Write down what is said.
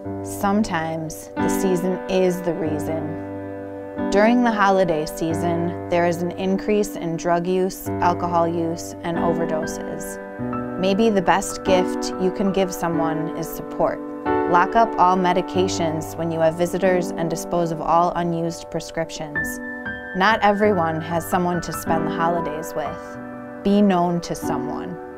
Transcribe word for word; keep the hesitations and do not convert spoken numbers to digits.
Sometimes the season is the reason. During the holiday season, there is an increase in drug use, alcohol use, and overdoses. Maybe the best gift you can give someone is support. Lock up all medications when you have visitors and dispose of all unused prescriptions. Not everyone has someone to spend the holidays with. Be known to someone.